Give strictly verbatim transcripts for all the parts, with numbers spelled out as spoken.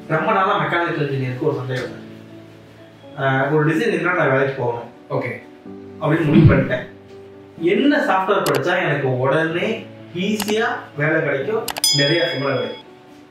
ரொம்ப நாளாக மெக்கானிக்கல் இன்ஜினியருக்கு ஒரு சந்தேகம் ஒரு டிசைன் இருந்தால் நான் வேலைக்கு போகணும் ஓகே அப்படின்னு முடிவு பண்ணிட்டேன். என்ன சாஃப்ட்வேர் படித்தா எனக்கு உடனே ஈஸியாக வேலை கிடைக்கும், நிறைய சம்பளம் கிடைக்கும்?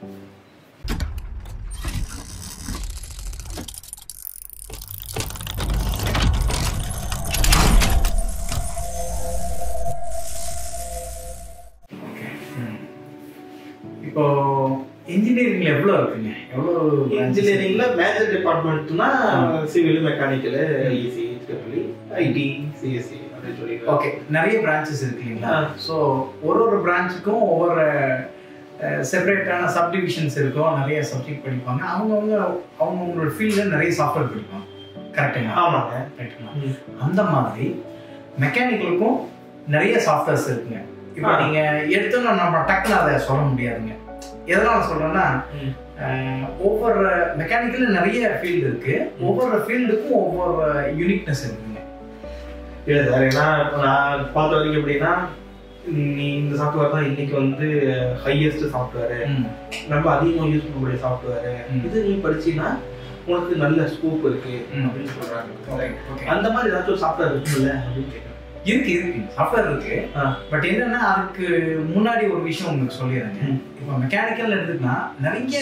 இப்போ இன்ஜினியரிங்ல எவ்வளோ இருக்குங்க? எவ்வளோ இன்ஜினியரிங்ல மேஜர் டிபார்ட்மெண்ட்னா civil, mechanical, EC, IT, CSE அப்படின்னு சொல்லி ஓகே நிறைய பிரான்ச்சஸ் இருக்கு இல்லைங்களா? ஸோ ஒரு ஒரு பிரான்ச்சுக்கும் ஒவ்வொரு செப்பரேட்டான சப்டிவிஷன்ஸ் இருக்கும், நிறைய சப்ஜெக்ட் படிப்பாங்க. அவங்கவுங்க அவங்கவுங்களோட ஃபீல்டில் நிறைய சாஃப்ட்வேர் படிப்பாங்க. கரெக்டுங்களா? ஆமாங்க, ரைட்டுங்களா? அந்த மாதிரி மெக்கானிக்கலுக்கும் நிறைய சாஃப்ட்வேர்ஸ் இருக்குங்க. இப்போ நீங்கள் எடுத்தோன்னா நம்ம டக்குன்னு அதை சொல்ல முடியாதுங்க. எதனால சொல்றேன்னா ஒவ்வொரு மெக்கானிக்கல்ல நிறைய ஃபீல்டு இருக்கு, ஒவ்வொரு ஃபீல்டுக்கும் ஒவ்வொரு யூனிக்னஸ் இருக்குங்க. இல்லை சார், ஏன்னா நான் பார்த்த வரைக்கும் எப்படின்னா நீ இந்த சாஃப்ட்வேர் தான் இன்னைக்கு வந்து ஹையஸ்ட் சாஃப்ட்வேரு, ரொம்ப அதிகமாக யூஸ் பண்ணக்கூடிய சாஃப்ட்வேரு, இது நீ படிச்சீங்கன்னா உனக்கு நல்ல ஸ்கோப் இருக்கு அப்படின்னு சொல்றாங்க. அந்த மாதிரி ஏதாச்சும் ஒரு சாஃப்ட்வேர் இருக்குல்ல அப்படின்னு கேட்குறேன். இருக்கு இருக்கு சாஃப்ட்வேர் இருக்கு. பட் என்னன்னா அதுக்கு முன்னாடி ஒரு விஷயம் உங்களுக்கு சொல்லிடுறேங்க. இப்போ மெக்கானிக்கல் எடுத்துக்கிட்டா நிறைய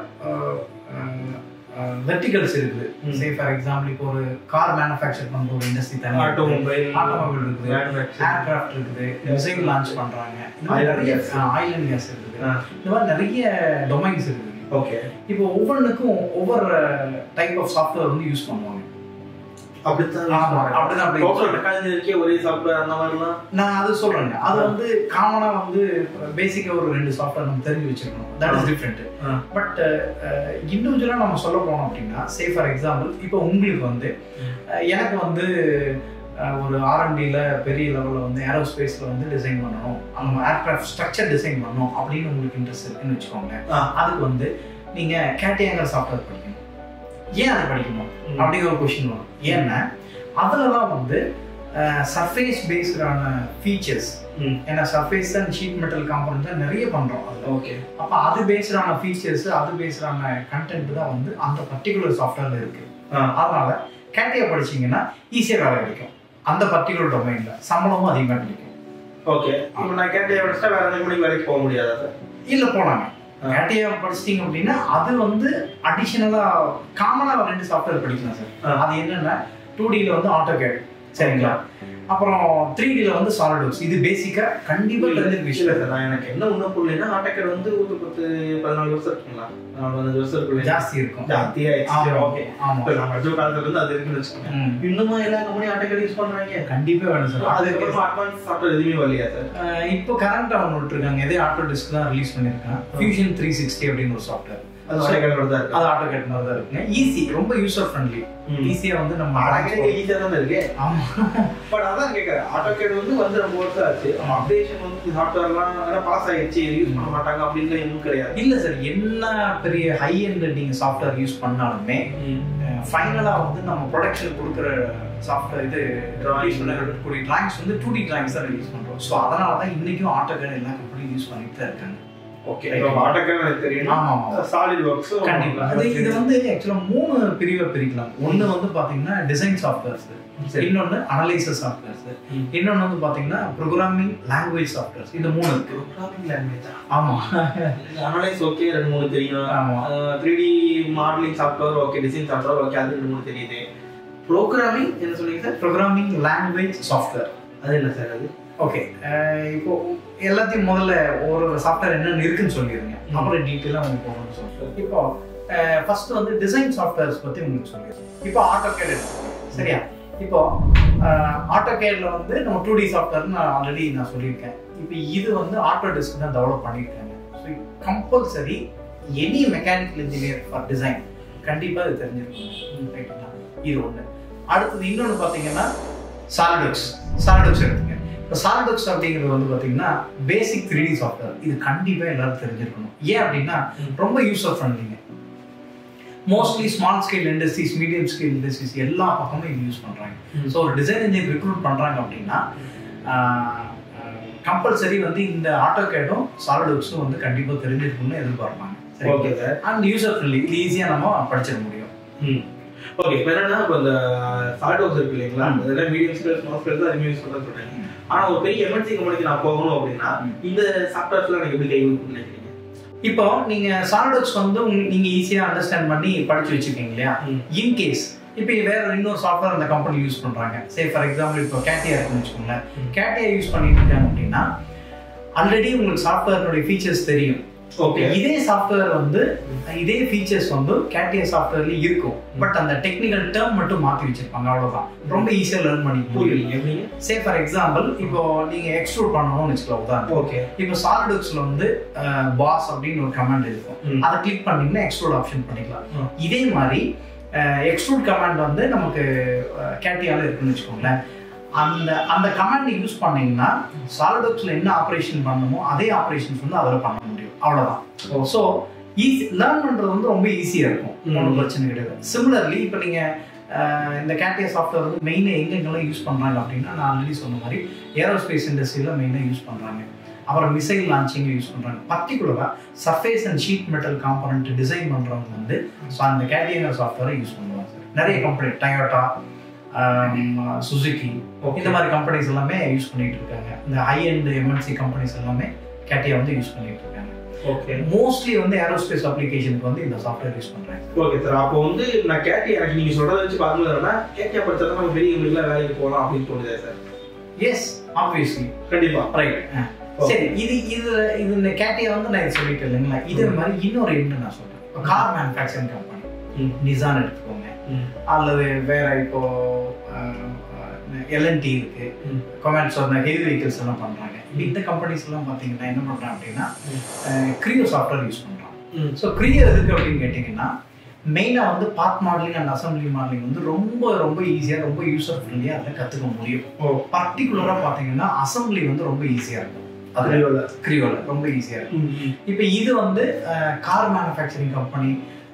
வெர்டிகல்ஸ் இருக்குது. சே ஃபார் எக்ஸாம்பிள் இப்போ ஒரு கார் மேனுஃபேக்சர் பண்ற ஒரு இண்டஸ்ட்ரி தனி, ஆட்டோமொபைல் ஆட்டோமொபைல் இருக்குது, ஏர்கிராஃப்ட் இருக்குது, மிசைல் லான்ச் பண்றாங்க, நிறைய ஆயில் அண்ட் கேஸ் இருக்குது, இந்த மாதிரி நிறைய டொமைன்ஸ் இருக்குது. ஓகே, இப்போ ஒவ்வொன்றுக்கும் ஒவ்வொரு டைப் ஆஃப் சாஃப்ட்வேர் வந்து யூஸ் பண்ணுவாங்க. ஒரே சாஃப்ட்வேர் அந்த மாதிரிலாம் நான் அது சொல்றேங்க. அது வந்து காமனா வந்து பேசிக்கா ஒரு ரெண்டு சாஃப்ட்வேர் நம்ம தெரிஞ்சு வச்சிருக்கணும். That is different. பட் இண்டிவிஜுவலா நம்ம சொல்ல போனோம் அப்படின்னா, சே ஃபார் எக்ஸாம்பிள் இப்போ உங்களுக்கு வந்து எனக்கு வந்து ஒரு ஆர்என்டில பெரிய லெவலில் வந்து ஏரோஸ்பேஸ்ல வந்து டிசைன் பண்ணணும், அந்த ஏர்கிராஃப்ட் ஸ்ட்ரக்சர் டிசைன் பண்ணணும் அப்படின்னு உங்களுக்கு இன்ட்ரெஸ்ட் இருக்குன்னு வச்சுக்கோங்க. அதுக்கு வந்து நீங்க கேட்டியாங்கிற சாஃப்ட்வேர் படிக்கணும். ஏன் அதை படிக்கணும் அப்படிங்கிற ஒரு கொஸ்டின் வரும். ஏன்னா அதில் தான் வந்து சர்ஃபேஸ் பேஸ்டான ஃபீச்சர்ஸ், ஏன்னா surface and sheet metal component தான் நிறைய பண்ணுறோம் அதில். ஓகே, அப்போ அது பேஸ்டான ஃபீச்சர்ஸ், அது பேஸ்டான கண்டென்ட் தான் வந்து அந்த பர்டிகுலர் சாஃப்ட்வேரில் இருக்குது. அதனால கேட்டியா படிச்சிங்கன்னா ஈஸியாக வேலை கிடைக்கும். அந்த பர்டிகுலர் டொமைனில் சம்பளமும் அதிகமாக கிடைக்கும். ஓகே, இப்போ நான் கேட்டியா படிச்சா வேறு எந்த மணிக்கு வேலைக்கு போக முடியாதா சார்? இல்லை, போனாங்க. கேட்டியா படிச்சிட்டிங்க அப்படின்னா அது வந்து அடிஷனலாக காமனாக ரெண்டு சாஃப்ட்வேர் படிக்கலாம் சார். அது என்னென்னா டூ டியில் வந்து ஆட்டோகேட், சரிங்களா? அப்புறம் த்ரீ டியில் வந்து சாலிட்வொர்க்ஸ். இது பேசிக்காக கண்டிப்பாக தெரிஞ்சிருக்க விஷயம் சார். நான் எனக்கு என்ன ஒன்றும் புரியலன்னா ஆட்டோகேட் வந்து ஒரு பத்து பதினாலு வருஷம் இருக்குங்களா? பதினஞ்சு வருஷம் இருக்கு, ஜாஸ்தி இருக்கும். ஜாஸ்தியாக ஓகே. ஆமாம், நான் படிச்ச காலத்துல இருந்து அது இருக்குன்னு வச்சுக்கோங்க. இன்னுமா எல்லா கம்பெனியும் ஆட்டோகேட் யூஸ் பண்ணுறாங்க? கண்டிப்பாக வேணும் சார். அதுக்கப்புறம் அட்வான்ஸ் சாஃப்ட்வேர் எதுவுமே வரலையா சார்? இப்போ கரண்ட் அவங்க விட்டுருக்காங்க, எதே ஆட்டோ டிஸ்க் தான் ரிலீஸ் பண்ணியிருக்காங்க. ஃபியூஷன் த்ரீ சிக்ஸ்டி அப்படின்னு ஒரு சாஃப்ட்வேர். அது ஆட்டோகேட் மாதிரி தான் இருக்கு. அது ஆட்டோகேட் மாதிரி தான் இருக்குங்க. ஈஸி, ரொம்ப யூசர் ஃப்ரெண்ட்லி, ஈஸியாக வந்து நம்ம ஈஸியாக தான் இருக்கு. ஆமாம், பட் அதான் கேட்குறேன். ஆட்டோகேட் வந்து வந்து ரொம்ப வருஷம் ஆச்சு, அப்டேஷன் வந்து சாஃப்ட்வேர்லாம் பாஸ் ஆகிடுச்சு, யூஸ் பண்ண மாட்டாங்க அப்படின்னு எதுவும் கிடையாது. இல்லை சார், என்ன பெரிய ஹை எண்ட் நீங்கள் சாஃப்ட்வேர் யூஸ் பண்ணாலுமே ஃபைனலாக வந்து நம்ம ப்ரொடக்ஷன் கொடுக்குற சாஃப்ட்வேர் இது ரிலீஸ் பண்ணக்கூடிய டிராயிங்ஸ் வந்து டூ டி டிராயிங்ஸ் தான் ரிலீஸ் பண்ணுறோம். ஸோ அதனால தான் இன்றைக்கும் ஆட்டோகேட் எல்லா கம்பெனியும் யூஸ் பண்ணிட்டு தான் இருக்காங்க. ஓகே, ஆட்டோகேட் எனக்கு தெரியும். ஆமாம், சாலிட்வொர்க்ஸ் கண்டிப்பாக. இது வந்து ஆக்சுவலாக மூணு பிரிவை பிரிக்கலாம். ஒன்று வந்து பார்த்தீங்கன்னா டிசைன் சாஃப்ட்வேர்ஸ், இன்னொன்று அனலைசர் சாஃப்ட்வேர்ஸ், இன்னொன்று வந்து பார்த்தீங்கன்னா ப்ரோக்ராமிங் லாங்குவேஜ் சாஃப்ட்வேர்ஸ். இந்த மூணு இருக்கு. ப்ரோக்ராமிங் லாங்குவேஜ், ஆமாம். அனலைஸ் ஓகே, ரெண்டு மூணு தெரியும். ஆமாம், three D modelling software okay, design software okay, அது ரெண்டு மூணு தெரியுது. ப்ரோக்ராமிங் என்ன சொல்லுங்க சார்? ப்ரோக்ராமிங் லாங்குவேஜ் சாஃப்ட்வேர், அது என்ன சார் அது? ஓகே, இப்போ எல்லாத்தையும் முதல்ல ஒரு சாஃப்ட்வேர் என்னென்னு இருக்குன்னு சொல்லிடுங்க, அப்புறம் டீட்டெயிலாக உங்களுக்கு போகணும்னு சொல்லிட்டு. இப்போ ஃபர்ஸ்ட் வந்து டிசைன் சாஃப்ட்வேர்ஸ் பற்றி உங்களுக்கு சொல்லிடுறேன். இப்போ ஆட்டோகேட் எடுத்துக்கோங்க, சரியா? இப்போ ஆட்டோகேட்ல வந்து நம்ம டூ டி சாஃப்ட்வேர்னு நான் ஆல்ரெடி நான் சொல்லியிருக்கேன். இப்போ இது வந்து ஆட்டோ டிஸ்க் தான் டெவலப் பண்ணியிருக்காங்க. So compulsory any mechanical engineer for design கண்டிப்பாக இது தெரிஞ்சிருக்கும், ரைட்டுங்களா? இது ஒன்று. அடுத்தது இன்னொன்று பார்த்தீங்கன்னா சாலிட்வொர்க்ஸ். சாலிட்வொர்க்ஸ் எடுத்துங்க. இப்போ சாலிட்வொர்க்ஸ் அப்படிங்கிறது வந்து பார்த்தீங்கன்னா பேசிக் த்ரீ டி சாஃப்ட்வேர். இது கண்டிப்பாக எல்லாரும் தெரிஞ்சிருக்கணும். ஏன் அப்படின்னா ரொம்ப யூசர் ஃப்ரெண்ட்லிங்க. Mostly small scale industries, medium scale industries எல்லா பக்கமும் இது யூஸ் பண்ணுறாங்க. ஸோ ஒரு டிசைன் இன்ஜினியர் ரெக்ரூட் பண்ணுறாங்க அப்படின்னா கம்பல்சரி வந்து இந்த ஆட்டோகேடும் சாலிட்வொர்க்ஸும் வந்து கண்டிப்பாக தெரிஞ்சிருக்கணும்னு எதிர்பார்ப்பாங்க, okay sir. And user friendly, இது ஈஸியாக நம்ம படிச்சிட முடியும். ம் ஓகே. இப்போ என்னன்னா இப்போ இந்த சால்டோஸ் இருக்கு இல்லைங்களா, அதெல்லாம் மீடியம் ஸ்கேல் ஸ்மால் ஸ்கேல் தான் அதிகமாக யூஸ் பண்ணுறேன்னு சொல்கிறேன். ஆனால் ஒரு பெரிய எம்என்சி கம்பெனிக்கு நான் போகணும் அப்படின்னா இந்த சாஃப்ட்வேர்ஸ்லாம் எனக்கு எப்படி கை கொடுக்குன்னு நினைக்கிறீங்க? இப்போ நீங்க சாலிட்வொர்க்ஸ் வந்து நீங்க ஈஸியா அண்டர்ஸ்டாண்ட் பண்ணி படிச்சு வச்சுக்கீங்க இல்லையா? இன்கேஸ் இப்போ வேற இன்னொரு சாஃப்ட்வேர் அந்த கம்பெனி யூஸ் பண்றாங்க, சே ஃபார் எக்ஸாம்பிள் இப்போ கேட்டியா இருக்குன்னு வச்சுக்கோங்களேன். கேட்டியா யூஸ் பண்ணிட்டு இருக்காங்க அப்படின்னா ஆல்ரெடி உங்களுக்கு சாஃப்ட்வேரோட ஃபீச்சர்ஸ் தெரியும். ஓகே, இதே சாஃப்ட்வேர் வந்து இதே ஃபீச்சர்ஸ் வந்து கேட்டியா சாஃப்ட்வேர்ல இருக்கும், பட் அந்த டெக்னிக்கல் டேர்ம் மட்டும் மாத்தி வச்சிருப்பாங்க, அவ்வளவுதான். ரொம்ப ஈஸியா லேர்ன் பண்ணி புரியுங்க. சே ஃபார் எக்ஸாம்பிள் இப்போ நீங்க எக்ஸ்ட்ரூட் பண்ணணும்னு வச்சுக்கலாம் உதாரணம். ஓகே, இப்போ சாலிட்வொர்க்ஸ்ல வந்து பாஸ் அப்படின்னு ஒரு கமாண்ட் இருக்கும், அதை கிளிக் பண்ணீங்கன்னா எக்ஸ்ட்ரூட் ஆப்ஷன் பண்ணிக்கலாம். இதே மாதிரி எக்ஸ்ட்ரூட் கமாண்ட் வந்து நமக்கு கேட்டியால இருக்குன்னு வச்சுக்கோங்களேன். அந்த அந்த கமாண்ட் யூஸ் பண்ணீங்கன்னா சாலிட்வொர்க்ஸ்ல என்ன ஆப்ரேஷன் பண்ணணுமோ அதே ஆப்ரேஷன்ஸ் வந்து அதில் பண்ண முடியும், அவ்வளோதான். ஸோ ஈஸி லேர்ன் பண்ணுறது வந்து ரொம்ப ஈஸியாக இருக்கும், ஒன்றும் பிரச்சனை கிடையாது. சிமிலர்லி இப்போ நீங்கள் இந்த கேட்டியா சாஃப்ட்வேர் வந்து மெயினாக எங்கெங்கெல்லாம் யூஸ் பண்ணுறாங்க அப்படின்னா, நான் ஆல்ரெடி சொன்ன மாதிரி ஏரோஸ்பேஸ் இண்டஸ்ட்ரியில் மெயினாக யூஸ் பண்ணுறாங்க. அப்புறம் மிசைல் லான்ச்சிங் யூஸ் பண்ணுறாங்க. பர்டிகுலராக surface and sheet metal component design பண்ணுறவங்க வந்து ஸோ அந்த கேட்டியா சாஃப்ட்வேரை யூஸ் பண்ணுவாங்க சார். நிறைய கம்பெனி டொயோட்டா, சுசுகி, இந்த மாதிரி கம்பெனிஸ் எல்லாமே யூஸ் பண்ணிட்டு இருக்காங்க. இந்த ஹை அண்ட் எம்என்சி கம்பெனிஸ் எல்லாமே கேட்டியா வந்து யூஸ் பண்ணிட்டு இருக்காங்க. ஓகே, மோஸ்ட்லி வந்து ஏரோஸ்பேஸ் அப்ளிகேஷனுக்கு வந்து இந்த சாஃப்ட்வேர் யூஸ் பண்றாங்க. ஓகே சார், அப்போ வந்து நான் கேட்டியா எனக்கு நீங்க சொல்றத வச்சு பார்க்கும்போதுனா கேட்டியா படிச்சா தான் நம்ம பெரிய கம்பெனில வேலைக்கு போகலாம் அப்படின்னு தோணுதே சார்? எஸ், ஆப்வியஸ்லி, கண்டிப்பா, ரைட். சரி, இது இது இது இந்த கேட்டியா வந்து நான் சொல்லிட்டு இல்லைங்களா, இதே மாதிரி இன்னொரு என்ன நான் சொல்றேன். இப்போ கார் மேனுஃபேக்சரிங் கம்பெனி நிசான் எடுத்துக்கோங்க, அல்லது வேற இப்போ எல்என்டி இருக்கு, கொமெண்ட்ஸ் அந்த ஹெவி வெஹிக்கிள்ஸ் எல்லாம் பண்றாங்க. இந்த கம்பெனிஸ் எல்லாம் பாத்தீங்கன்னா என்ன பண்றாங்க அப்படின்னா கிரியோ சாஃப்ட்வேர் யூஸ் பண்றாங்க. ஸோ கிரியோ எதுக்கு அப்படின்னு கேட்டீங்கன்னா மெயினா வந்து part modelling and assembly modelling வந்து ரொம்ப ரொம்ப ஈஸியா ரொம்ப யூசர் ஃப்ரெண்ட்லியா அதில் கத்துக்க முடியும். பர்டிகுலரா பாத்தீங்கன்னா அசம்பிளி வந்து ரொம்ப ஈஸியா இருக்கும், அது கிரியோல ரொம்ப ஈஸியா இருக்கும். இப்போ இது வந்து கார் மேனுஃபேக்சரிங் கம்பெனி,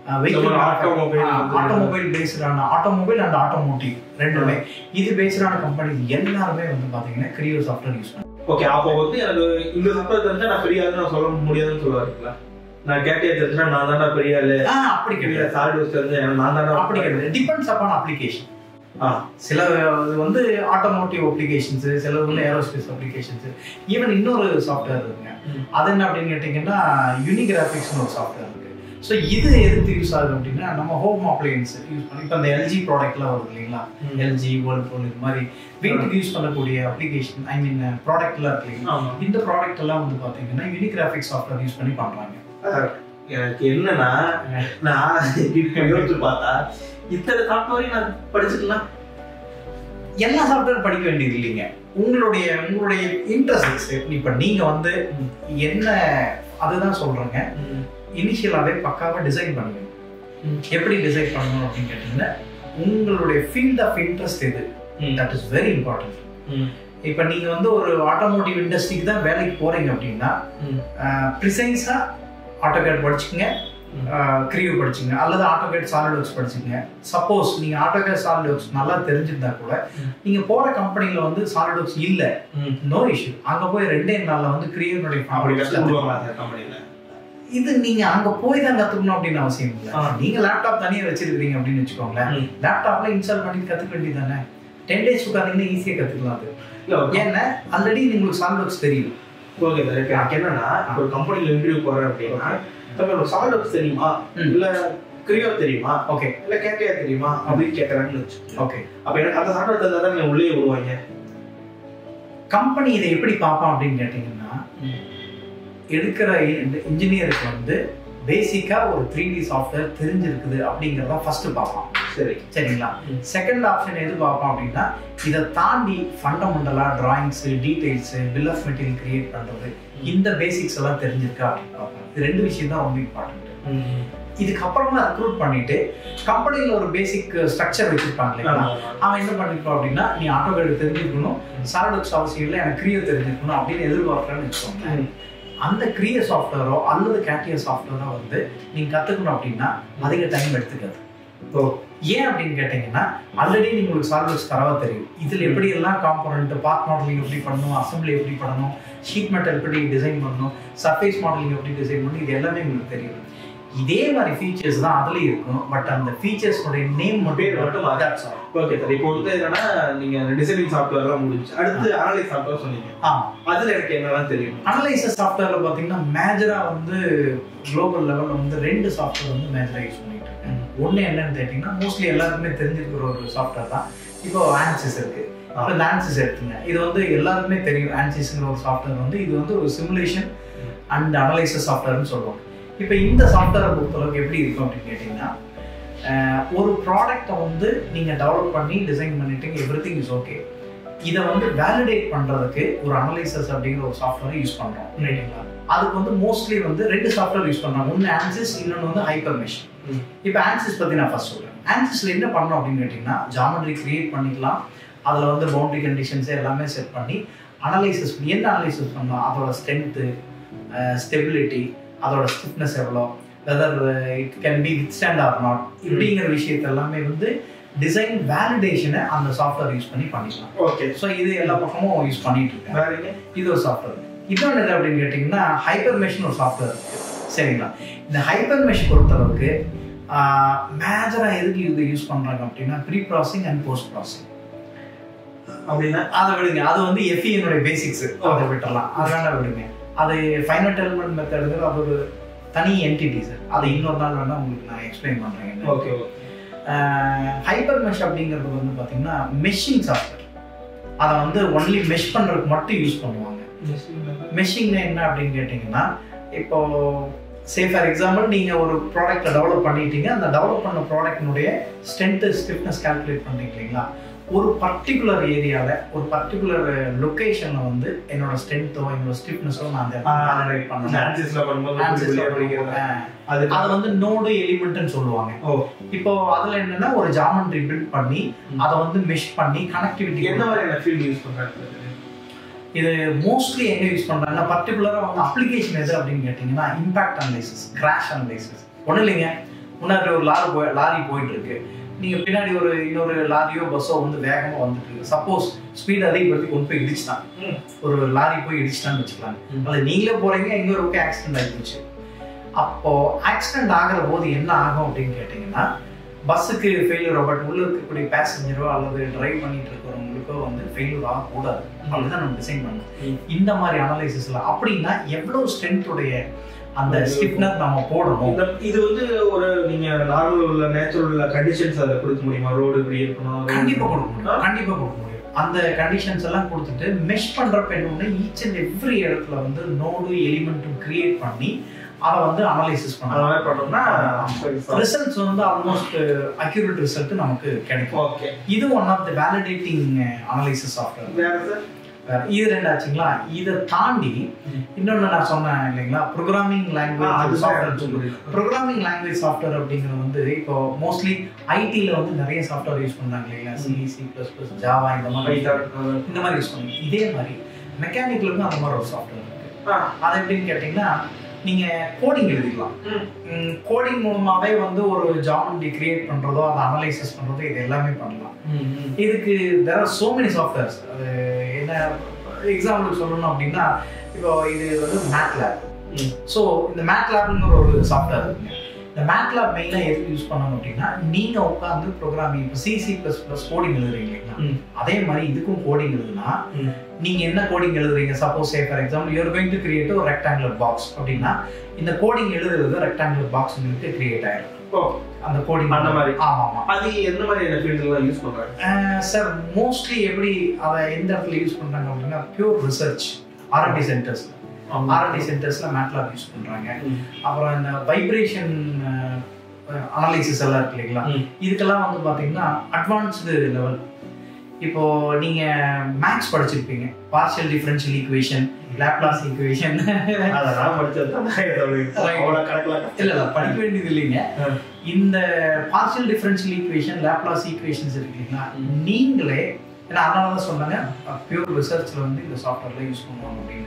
ஆட்டோமொபைல் பேஸ்டான ஆட்டோமொபைல் அண்ட் ஆட்டோமோட்டிவ் ரெண்டுமே இது பேஸ்டான கம்பெனி எல்லாருமே வந்து பாத்தீங்கன்னா கிரியோ சாஃப்ட்வேர் யூஸ் பண்ணுவாங்க. ஓகே, அப்போ வந்து எனக்கு இந்த சாஃப்ட்வேர் தெரிஞ்சா நான் பெரிய ஆளு நான் சொல்ல முடியாதுன்னு சொல்லுவாருங்களா? நான் கேட்டியா தெரிஞ்சா நான் தான்டா பெரிய ஆளு அப்படி கிடையாது. சாலிட்வொர்க்ஸ் தெரிஞ்சா நான் தான்டா அப்படி கிடையாது. Depends upon application. சில வந்து ஆட்டோமோட்டிவ் அப்ளிகேஷன்ஸ், சில வந்து ஏரோஸ்பேஸ் அப்ளிகேஷன்ஸ், ஈவன் இன்னொரு சாஃப்ட்வேர் இருக்குங்க. அது என்ன அப்படின்னு கேட்டீங்கன்னா யூனிகிராஃபிக்ஸ்னு ஒரு சாஃப்ட்வேர் இருக்கு. ஸோ இது எதுக்கு யூஸ் ஆகுது அப்படின்னா நம்ம ஹோம் அப்ளையன்ஸ் யூஸ் பண்ணி இப்போ அந்த எல்ஜி ப்ராடக்ட்லாம் வருது இல்லைங்களா, எல்ஜி வேர்ல்பூல் இது மாதிரி வீட்டுக்கு யூஸ் பண்ணக்கூடிய அப்ளிகேஷன் ஐ மீன் ப்ராடக்ட்லாம் இருக்கு இல்லைங்களா, இந்த ப்ராடக்ட் எல்லாம் வந்து பார்த்தீங்கன்னா யூனிகிராஃபிக்ஸ் சாஃப்ட்வேர் யூஸ் பண்ணி பண்ணுறாங்க. எனக்கு என்னன்னா நான் யோசிச்சு பார்த்தா இத்தனை சாஃப்ட்வேரையும் நான் படிச்சுக்கலாம். எல்லா சாஃப்ட்வேர் படிக்க வேண்டியது இல்லைங்க, உங்களுடைய உங்களுடைய இன்ட்ரெஸ்ட். இப்போ நீங்கள் வந்து என்ன அதுதான் சொல்கிறேங்க, இனிஷியலாகவே பக்காவாக டிசைன் பண்ணுங்க. எப்படி டிசைன் பண்ணணும் அப்படின்னு கேட்டீங்கன்னா உங்களுடைய ஃபீல்ட் ஆஃப் இன்ட்ரெஸ்ட் எது, தட் இஸ் வெரி இம்பார்ட்டன்ட். இப்போ நீங்கள் வந்து ஒரு ஆட்டோமோட்டிவ் இண்டஸ்ட்ரிக்கு தான் வேலைக்கு போகிறீங்க அப்படின்னா ப்ரிசைஸாக ஆட்டோகேட் படிச்சுங்க, கிரியோ படிச்சுங்க, அல்லது ஆட்டோகேட் சாலிட்வொர்க்ஸ் படிச்சுங்க. சப்போஸ் நீங்கள் ஆட்டோகேட் சாலிட்வொர்க்ஸ் நல்லா தெரிஞ்சிருந்தா கூட நீங்கள் போகிற கம்பெனியில் வந்து சாலிட்வொர்க்ஸ் இல்லை, நோ இஷ்யூ. அங்கே போய் ரெண்டே நாளில் வந்து கிரியோனுடைய கம்பெனியில் இது நீங்க அங்க போய் தான் கத்துக்கணும் அப்படின்னு அவசியம் இல்லை. நீங்க லேப்டாப் தனியா வச்சிருக்கீங்க அப்படின்னு வச்சுக்கோங்களேன், லேப்டாப்ல இன்ஸ்டால் பண்ணி கத்துக்க வேண்டியதானே. டென் டேஸ் உட்காந்தீங்கன்னா ஈஸியா கத்துக்கலாம். அது ஏன்னா ஆல்ரெடி உங்களுக்கு சாலிட்வொர்க்ஸ் தெரியும். ஓகே சார், இப்போ எனக்கு என்னன்னா ஒரு கம்பெனியில் இன்டர்வியூ போறேன் அப்படின்னா உங்களுக்கு சாலிட்வொர்க்ஸ் தெரியுமா இல்ல கிரியோ தெரியுமா, ஓகே, இல்ல கேட்டியா தெரியுமா அப்படின்னு கேட்கறாங்கன்னு வச்சு. ஓகே, அப்ப எனக்கு அந்த சாஃப்ட்வேர் தெரிஞ்சா தான் நீங்க உள்ளே விடுவாங்க. கம்பெனி இதை எப்படி பார்ப்பான் அப்படின்னு கேட்டீங்கன்னா எடுக்கிற இன்ஜினியருக்கு வந்து பேசிக்கா ஒரு த்ரீ டி சாஃப்ட்வேர் தெரிஞ்சிருக்குது அப்படிங்கிறத ஃபர்ஸ்ட் பார்ப்பான். சரி சரிங்களா. செகண்ட் ஆப்ஷன் எது பார்ப்பான் அப்படின்னா இதை தாண்டி ஃபண்டமெண்டலா drawings, details, bill of material create பண்றது, இந்த பேசிக்ஸ் எல்லாம் தெரிஞ்சிருக்கா அப்படின்னு பார்ப்பான். இது ரெண்டு விஷயம் தான் ரொம்ப இம்பார்ட்டன்ட். இதுக்கப்புறமா ரெக்ரூட் பண்ணிட்டு கம்பெனியில் ஒரு பேசிக் ஸ்ட்ரக்சர் வச்சிருப்பாங்க இல்லைங்களா, அவன் என்ன பண்ணிருப்பான் அப்படின்னா நீ ஆட்டோகேட் தெரிஞ்சிருக்கணும், சாலிட்வொர்க்ஸ் அவசியம் இல்லை, எனக்கு கிரியோ தெரிஞ்சிருக்கணும் அப்படின்னு எதிர்பார்க்கறான்னு வச்சுக்கோங்க. அந்த கிரியோ சாஃப்ட்வேரோ அல்லது கேட்டியா சாஃப்ட்வேரோ வந்து நீங்க கத்துக்கணும் அப்படின்னா அதிக டைம் எடுத்துக்காது. ஸோ ஏன் அப்படின்னு கேட்டீங்கன்னா ஆல்ரெடி நீங்க உங்களுக்கு சாலிட்வொர்க்ஸ் தரவா தெரியும். இதுல எப்படி எல்லாம் காம்பனண்ட், பார்ட் மாடலிங் எப்படி பண்ணணும், அசம்பிளி எப்படி பண்ணணும், ஷீட் மெட்டல் எப்படி டிசைன் பண்ணணும், சர்ஃபேஸ் மாடலிங் எப்படி டிசைன் பண்ணணும், இது எல்லாமே உங்களுக்கு தெரியும். இதே மாதிரி ஃபீச்சர்ஸ் தான் அதுலயும் இருக்கும். பட் அந்த ஃபீச்சர்ஸோட நேம் பேர் மட்டும் மாறாது. Okay sir. இப்போ வந்து என்னன்னா நீங்க டிசைனிங் சாஃப்ட்வேர்லாம் முடிஞ்சு அடுத்து அனலைஸ் சாஃப்ட்வேர் சொன்னீங்க. அதுல எனக்கு என்னெல்லாம் தெரியும்? அனலைசர் சாஃப்ட்வேர்ல பாத்தீங்கன்னா மேஜரா வந்து குளோபல் லெவல்ல வந்து ரெண்டு சாஃப்ட்வேர் வந்து மேஜரா யூஸ் பண்ணிட்டு இருக்கேன். ஒண்ணு என்னன்னு கேட்டீங்கன்னா மோஸ்ட்லி எல்லாருக்குமே தெரிஞ்சிருக்கிற ஒரு சாஃப்ட்வேர் தான். இப்போ ஆன்சிஸ் இருக்கு. இப்போ இந்த ஆன்சிஸ் எடுத்துங்க. இது வந்து எல்லாருக்குமே தெரியும். ஆன்சிஸ்ங்கிற ஒரு சாஃப்ட்வேர் வந்து இது வந்து ஒரு சிமுலேஷன் அண்ட் அனலைசர் சாஃப்ட்வேர்னு சொல்லுவோம். இப்போ இந்த சாஃப்ட்வேரை பொறுத்தளவுக்கு எப்படி இருக்கும் அப்படின்னு கேட்டிங்கன்னா ஒரு ப்ராடக்டை வந்து நீங்கள் டெவலப் பண்ணி டிசைன் பண்ணிட்டீங்க, எவ்ரி திங் இஸ் ஓகே. இதை வந்து வேலிடேட் பண்ணுறதுக்கு ஒரு அனலைசர்ஸ் அப்படிங்கிற ஒரு சாஃப்ட்வேர் யூஸ் பண்ணுறோம் ரைட்டுங்களா. அதுக்கு வந்து மோஸ்ட்லி வந்து ரெண்டு சாஃப்ட்வேர் யூஸ் பண்ணுறாங்க. ஒன்று ஆன்சிஸ், இன்னொன்று வந்து ஹைப்பர் மெஷ். இப்போ ஆன்சிஸ் பற்றி நான் ஃபர்ஸ்ட் சொல்கிறேன். ஆன்சிஸில் என்ன பண்ணோம் அப்படின்னு கேட்டிங்கன்னா ஜாமெட்ரி கிரியேட் பண்ணிக்கலாம். அதில் வந்து பவுண்டரி கண்டிஷன்ஸே எல்லாமே செட் பண்ணி அனலைசஸ் என்ன அனலைசஸ் பண்ணலாம், அதோட ஸ்ட்ரென்த்து, ஸ்டெபிலிட்டி, அதோட ஸ்டிஃப்னஸ் எவ்வளோ, whether it can be withstand or not, இப்படிங்கிற விஷயத்த எல்லாமே வந்து டிசைன் வேலிடேஷனை அந்த சாஃப்ட்வேர் யூஸ் பண்ணி பண்ணிக்கலாம். ஓகே. ஸோ இது எல்லா பக்கமும் யூஸ் பண்ணிட்டு இருக்கேன். இது ஒரு சாஃப்ட்வேர். இன்னொன்று என்ன அப்படின்னு கேட்டிங்கன்னா ஹைப்பர் மெஷ்னு ஒரு சாஃப்ட்வேர் இருக்குது சரிங்களா. இந்த ஹைப்பர் மெஷ் பொறுத்தளவுக்கு மேஜராக எதுக்கு இது யூஸ் பண்ணுறாங்க அப்படின்னா pre processing and post processing அப்படின்னா அதை விடுங்க. அது வந்து எஃப்இனுடைய பேசிக்ஸ், அதை விட்டுறலாம், அதனால விடுங்க. அது ஃபைனல் எலிமெண்ட் மெத்தடுங்கிற அது ஒரு தனி என்டிட்டி சார். அதை இன்னொரு நாள் வேணா உங்களுக்கு நான் எக்ஸ்பிளைன் பண்ணுறேன். ஓகே. ஹைப்பர் மெஷ் அப்படிங்கிறது வந்து பார்த்தீங்கன்னா மெஷிங் சாஃப்ட்வேர். அதை வந்து ஒன்லி மெஷ் பண்ணுறதுக்கு மட்டும் யூஸ் பண்ணுவாங்க. மெஷிங்னா என்ன அப்படின்னு கேட்டிங்கன்னா இப்போ சே ஃபார் எக்ஸாம்பிள் நீங்கள் ஒரு ப்ராடக்ட்டை டெவலப் பண்ணிட்டீங்க. அந்த டெவலப் பண்ண ப்ராடக்டினுடைய ஸ்ட்ரென்த்து ஸ்டிஃப்னஸ் கால்குலேட் பண்ணுறீங்க இல்லைங்களா. ஒரு பர்டிகுலர் ஏரியாவில் ஒரு பர்டிகுலர் லொக்கேஷனில் வந்து என்னோட ஸ்ட்ரென்த்தோ என்னோட ஸ்டிஃப்னஸோ நான் அந்த அதை வந்து நோடு எலிமெண்ட்னு சொல்லுவாங்க. இப்போ அதில் என்னன்னா ஒரு ஜாமெட்ரி பில்ட் பண்ணி அதை வந்து மெஷ் பண்ணி கனெக்டிவிட்டி என்ன மாதிரியான ஃபீல்ட் யூஸ் பண்ணுறாங்க இது மோஸ்ட்லி எங்கே யூஸ் பண்ணுறாங்கன்னா பர்டிகுலராக வந்து அப்ளிகேஷன் எது அப்படின்னு கேட்டிங்கன்னா இம்பாக்ட் அனலைசிஸ், கிராஷ் அனலைசிஸ். ஒன்றும் இல்லைங்க, முன்னாடி ஒரு லாரி போய் லாரி போயிட்டு இருக்கு, நீங்கள் பின்னாடி ஒரு இன்னொரு லாரியோ பஸ்ஸோ வந்து வேகமாக வந்துட்டு இருக்கு. சப்போஸ் ஸ்பீட் அதிகப்படுத்தி கொண்டு போய் இடிச்சிட்டான், ஒரு லாரி போய் இடிச்சிட்டான்னு வச்சுக்கலாம். அதில் நீங்களே போகிறீங்க, எங்கே ஒரு ஆக்சிடென்ட் ஆகிடுச்சு. அப்போது ஆக்சிடென்ட் ஆகிற போது என்ன ஆகும் அப்படின்னு கேட்டிங்கன்னா பஸ்ஸுக்கு ஃபெயிலியர், பட் உள்ள இருக்கக்கூடிய பேசஞ்சரோ அல்லது டிரைவ் பண்ணிட்டு இருக்கிறவங்களுக்கோ வந்து ஃபெயிலியர் ஆகக்கூடாது. அப்படிதான் நம்ம டிசைன் பண்ணணும் இந்த மாதிரி அனலைசிஸ்ல. அப்படின்னா எவ்வளவு ஸ்ட்ரென்த்துடைய அந்த ஸ்டிஃப்னஸ் நம்ம போடணும். இது வந்து ஒரு நீங்க நார்மல் உள்ள நேச்சுரல் உள்ள கண்டிஷன்ஸ் அதை கொடுக்க முடியுமா? ரோடு இப்படி இருக்கணும், கண்டிப்பா கொடுக்க முடியும், கண்டிப்பா கொடுக்க முடியும். அந்த கண்டிஷன்ஸ் எல்லாம் கொடுத்துட்டு மெஷ் பண்றப்ப என்ன ஈச் அண்ட் எவ்ரி இடத்துல வந்து நோடு எலிமெண்ட் கிரியேட் பண்ணி அதை வந்து அனலைசிஸ் பண்ணோம்னா ரிசல்ட்ஸ் வந்து ஆல்மோஸ்ட் அக்யூரேட் ரிசல்ட் நமக்கு கிடைக்கும். ஓகே. இது one of the validating analysis software. வேற சார் இது ரெண்டு ஆச்சுங்களா. இதை தாண்டி இன்னொன்று நான் சொன்னேன் இல்லைங்களா, programming language software. Programming language software அப்படிங்கிறது வந்து இப்போ மோஸ்ட்லி ஐடியில் வந்து நிறைய சாஃப்ட்வேர் யூஸ் பண்ணாங்க இல்லைங்களா, C, C plus plus, Java, இந்த மாதிரி இந்த மாதிரி யூஸ் பண்ணுங்க. இதே மாதிரி மெக்கானிக்கலுக்கும் அந்த மாதிரி ஒரு சாஃப்ட்வேர் இருக்கு. அது எப்படின்னு கேட்டிங்கன்னா நீங்கள் கோடிங் எழுதிக்கலாம். கோடிங் மூலமாகவே வந்து ஒரு ஜாமெட்ரி கிரியேட் பண்ணுறதோ அதை அனலைசிஸ் பண்ணுறதோ இது எல்லாமே பண்ணலாம். இதுக்கு there are so many softwares. அது என்ன எக்ஸாம்பிளுக்கு சொல்லணும் அப்படின்னா இப்போ இது வந்து மேட்லேப். ஸோ இந்த மேட்லேப்ங்கிற ஒரு சாஃப்ட்வேர் இருக்குங்க. இந்த மேட்லேப் மெயினாக எதுக்கு யூஸ் பண்ணணும் அப்படின்னா நீங்கள் உட்காந்து ப்ரோக்ராமிங் இப்போ C, C plus plus coding எழுதுறீங்க இல்லைங்களா, அதே மாதிரி இதுக்கும் கோடிங் எழுதுனா நீங்கள் என்ன கோடிங் எழுதுறீங்க, suppose for example you're going to create ஒரு ரெக்டாங்குலர் பாக்ஸ் அப்படின்னா இந்த கோடிங் எழுதுறது ரெக்டாங்குலர் பாக்ஸ் உங்களுக்கு கிரியேட் ஆயிடும். அந்த கோடிங் அந்த மாதிரி. ஆமாம் ஆமாம். அது எந்த மாதிரியான ஃபீல்டுலாம் யூஸ் பண்ணுறாங்க சார்? மோஸ்ட்லி எப்படி அதை எந்த இடத்துல யூஸ் பண்ணுறாங்க அப்படின்னா pure research R and D centres, R and D சென்டர்ஸ்ல மேட்லாப் யூஸ் பண்றாங்க. அப்புறம் இந்த வைப்ரேஷன் அனலைசிஸ் எல்லாம் இருக்கு இல்லைங்களா, இதுக்கெல்லாம் வந்து பாத்தீங்கன்னா அட்வான்ஸ்டு லெவல். இப்போ நீங்க மேக்ஸ் படிச்சிருப்பீங்க, partial differential equation, Laplace equation, அதெல்லாம் படிச்சது இல்ல இல்ல படிக்க வேண்டியது இல்லைங்க. இந்த partial differential equation, Laplace equations இருக்கு இல்லைங்களா, நீங்களே ஏன்னா அதனால தான் சொன்னாங்க பியூர் ரிசர்ச்ல வந்து இந்த சாஃப்ட்வேர்ல யூஸ் பண்ணுவாங்க அப்படின்னு.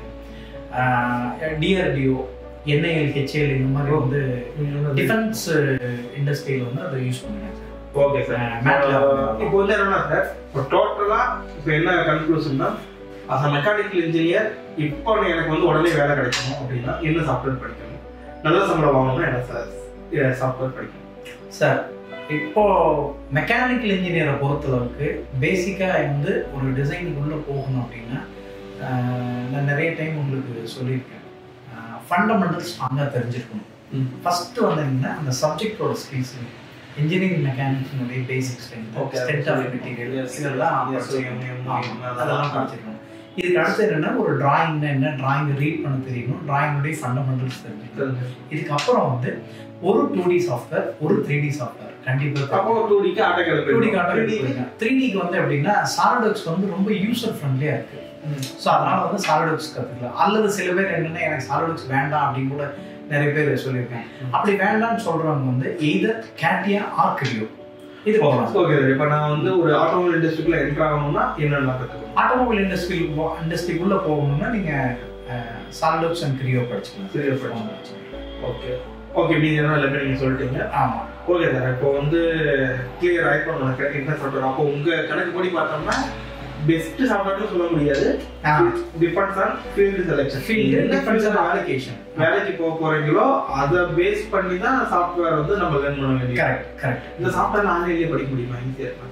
டிஆர்டிஓ, என்ஐஎல், ஹெச்ஏஎல் இந்த மாதிரி வந்து டிஃபென்ஸ் இண்டஸ்ட்ரியில் வந்து அதை யூஸ் பண்ணுறாங்க. Okay sir. இப்போ வந்து என்னன்னா சார், இப்போ டோட்டலாக இப்போ என்ன கன்க்ளூஷன்னா, அஸ் அ மெக்கானிக்கல் இன்ஜினியர் இப்போ எனக்கு வந்து உடனே வேலை கிடைக்கணும் அப்படின்னா என்ன சாஃப்ட்வேர் படிக்கணும், நல்ல சம்பளம் வாங்கணும்னா என்ன சார் சாஃப்ட்வேர் படிக்கணும் சார்? இப்போ மெக்கானிக்கல் இன்ஜினியரை பொறுத்தளவுக்கு பேசிக்காக வந்து ஒரு டிசைனுக்கு உள்ளே போகணும் அப்படின்னா நான் நிறைய டைம் உங்களுக்கு சொல்லியிருக்கேன், ஃபண்டமெண்டல்ஸ் ஸ்ட்ராங்காக தெரிஞ்சிருக்கணும். ஃபஸ்ட்டு வந்து என்ன, அந்த சப்ஜெக்டோட ஸ்கில்ஸ், இன்ஜினியரிங் மெக்கானிக்ஸினுடைய basic strength, strength of material, இதெல்லாம் அதெல்லாம் படிச்சிருக்கணும். இதுக்கு அடுத்து என்னென்னா ஒரு டிராயிங்னா என்ன, டிராயிங் ரீட் பண்ண தெரியணும், டிராயிங்குடைய ஃபண்டமெண்டல்ஸ் தெரிஞ்சுக்கணும். இதுக்கப்புறம் வந்து ஒரு டூ டி சாஃப்ட்வேர், ஒரு த்ரீ டி சாஃப்ட்வேர் கண்டிப்பாக. டூ டிக்கு ஆட்டோகேட், டூ டிக்கு ஆட்டோகேட், த்ரீ டிக்கு வந்து எப்படின்னா சாலிட்வொர்க்ஸ் வந்து ரொம்ப யூசர் ஃப்ரெண்ட்லியாக இருக்குது. ஸோ அதனால் வந்து சாலிட்வொர்க்ஸ் கற்றுக்கலாம். அல்லது சில பேர் என்னென்னா எனக்கு சாலிட்வொர்க்ஸ் வேண்டாம் அப்படின்னு கூட நிறைய பேர் சொல்லியிருக்காங்க. அப்படி வேண்டாம்னு சொல்கிறவங்க வந்து எய்தர் கேட்டியா ஆர் கிரியோ இது போகலாம். ஓகே, இப்போ நான் வந்து ஒரு ஆட்டோமொபைல் இண்டஸ்ட்ரிக்குள்ளே என்ட்ரு ஆகணும்னா என்னென்ன கற்றுக்கணும்? ஆட்டோமொபைல் இண்டஸ்ட்ரி இண்டஸ்ட்ரிக்குள்ளே போகணும்னா நீங்கள் சாலிட்வொர்க்ஸ் அண்ட் கிரியோ படிச்சுக்கலாம். கிரியோ படிச்சுக்கலாம். ஓகே ஓகே, நீங்கள் என்ன எல்லாமே நீங்கள் சொல்லிட்டீங்க. ஆமாம், ஓகே சார். இப்போ வந்து கிளியர் ஆகிப்போம் எனக்கு என்ன சாஃப்ட்வேர். அப்போ உங்கள் கணக்கு படி பார்த்தோம்னா பெஸ்ட் சாஃப்ட்வேர்னு சொல்ல முடியாது. Depends on field selection. Field depends on allocation. வேலைக்கு போக போறீங்களோ அதை பேஸ் பண்ணி தான் சாஃப்ட்வேர் வந்து நம்ம லேர்ன் பண்ண வேண்டியது. Correct correct. இந்த சாஃப்ட்வேர் ஆன்லைன்லேயே படிக்க முடியுமா? ஈஸியாக இருக்கும்.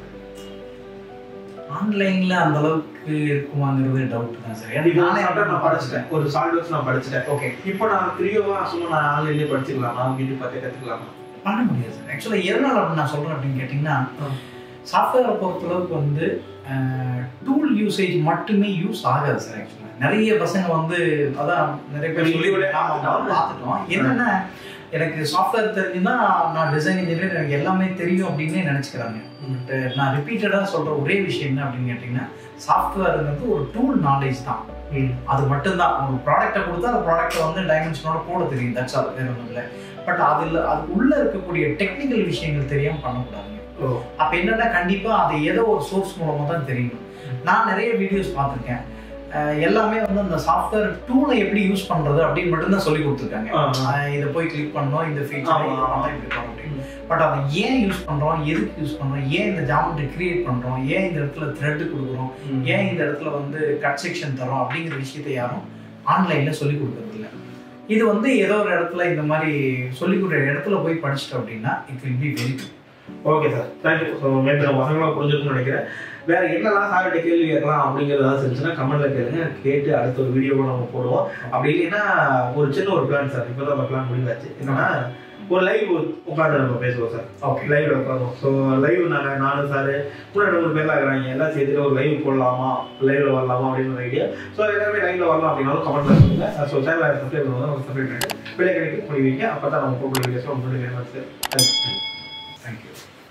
ஆன்லைன்ல அந்த அளவுக்கு இருக்குமாங்கிறது டவுட் தான் சார். எனக்கு நானே நான் படிச்சிட்டேன், ஒரு சாலிட்வொர்க்ஸ் நான் படிச்சிட்டேன். ஓகே, இப்போ நான் கிரியோவா சும்மா நான் ஆன்லைன்லேயே படிச்சுக்கலாமா, வீட்டு பார்த்து கற்றுக்கலாமா? பண்ண முடியாது சார். ஆக்சுவலாக எதனால் அப்படின்னு நான் சொல்கிறேன் அப்படின்னு கேட்டிங்கன்னா, சாஃப்ட்வேரை பொறுத்தளவுக்கு வந்து டூல் யூசேஜ் மட்டுமே யூஸ் ஆகாது சார். ஆக்சுவலாக நிறைய பசங்க வந்து அதான் நிறைய பேர் சொல்லி பார்த்துட்டோம். என்னென்னா எனக்கு சாஃப்ட்வேர் தெரிஞ்சுன்னா நான் டிசைன் இன்ஜினியர், எனக்கு எல்லாமே தெரியும் அப்படின்னு நினச்சிக்கிறாங்க. பட் நான் ரிப்பீட்டடாக சொல்கிற ஒரே விஷயம் என்ன அப்படின்னு கேட்டிங்கன்னா, சாஃப்ட்வேருங்கிறது ஒரு டூல் நாலேஜ் தான். அது மட்டும்தான். ஒரு ப்ராடக்டை கொடுத்தா அந்த ப்ராடக்டை வந்து டைமென்ஷனோட போட தெரியும், தட்ஸ் ஆல், வேறு ஒன்றும் இல்லை. பட் அதில் அது உள்ளே இருக்கக்கூடிய டெக்னிக்கல் விஷயங்கள் தெரியாமல் பண்ணக்கூடாதுங்க. அப்போ என்னன்னா கண்டிப்பாக அது ஏதோ ஒரு சோர்ஸ் மூலமாக தான் தெரியும். நான் நிறைய வீடியோஸ் பார்த்துருக்கேன், எல்லாமே வந்து அந்த சாஃப்ட்வேர் டூலை எப்படி யூஸ் பண்ணுறது அப்படின்னு மட்டும்தான் சொல்லி கொடுத்துருக்காங்க. இதை போய் கிளிக் பண்ணோம், இந்த ஃபீச்சர் அப்படின்னு. பட் அதை ஏன் யூஸ் பண்ணுறோம், எதுக்கு யூஸ் பண்ணுறோம், ஏன் இந்த ஜாமெட்ரி கிரியேட் பண்ணுறோம், ஏன் இந்த இடத்துல த்ரெட்டு கொடுக்குறோம், ஏன் இந்த இடத்துல வந்து கட் செக்ஷன் தரோம் அப்படிங்கிற விஷயத்தை யாரும் ஆன்லைனில் சொல்லி கொடுக்குறது இல்லை. இது வந்து ஏதோ ஒரு இடத்துல இந்த மாதிரி சொல்லி கொடுக்குற இடத்துல போய் படிச்சிட்டோம் அப்படின்னா it will be very good. Okay sir, thank you. So maybe நம்ம பசங்களாம் புரிஞ்சுக்கணும்னு நினைக்கிறேன். வேறு என்னெல்லாம் சார்கிட்ட கேள்வி கேட்கலாம் அப்படிங்கிறதா இருந்துச்சுன்னா கமெண்ட்ல கேளுங்க, கேட்டு அடுத்த ஒரு வீடியோவை நம்ம போடுவோம். அப்படி இல்லைன்னா ஒரு சின்ன ஒரு பிளான் சார், இப்போ தான் நம்ம பிளான் முடிவாச்சு. என்னன்னா ஒரு லைவ் உட்காந்து நம்ம பேசுவோம் சார். ஓகே, லைவ்ல உட்காந்துவோம். ஸோ லைவ் நாங்கள் நானும் சார் கூட ரெண்டு மூணு பேர்லாம் இருக்கிறாங்க, எல்லாம் சேர்த்துட்டு ஒரு லைவ் போடலாமா, லைவ்ல வரலாமா அப்படின்னு ஒரு ஐடியா. ஸோ எல்லாமே லைவ்ல வரலாம் அப்படின்னாலும் கமெண்ட்ல சொல்லுங்க. ஸோ சேனலை சப்ஸ்கிரைப் பண்ணுவோம், நம்ம சப்ஸ்கிரைப் பண்ணிட்டு பிள்ளை கிடைக்க முடிவீங்க. அப்போ தான் நம்ம போகக்கூடிய வீடியோஸ் உங்களுக்கு வேணும் சார். தேங்க்யூ.